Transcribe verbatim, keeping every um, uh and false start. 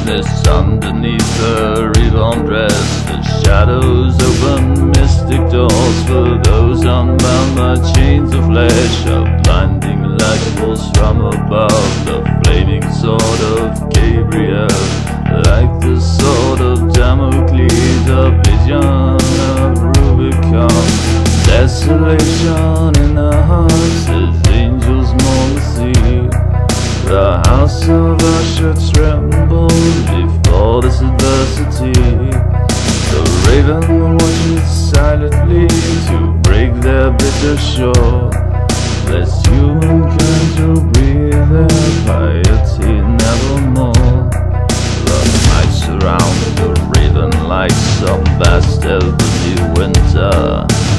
darkness underneath her reborn dress. The shadows open mystic doors for those unbound by chains of flesh. A blinding light falls from above, the flaming sword of Gabriel, like the sword of Damocles, a vision of Rubicon. Desolation in the hearts as angels mourn the sea. The house of Usher trembled before this adversity. The raven watches silently to break their bitter shore. Bless humankind to breathe their piety nevermore. The nights surround the raven like some vast ebony winter.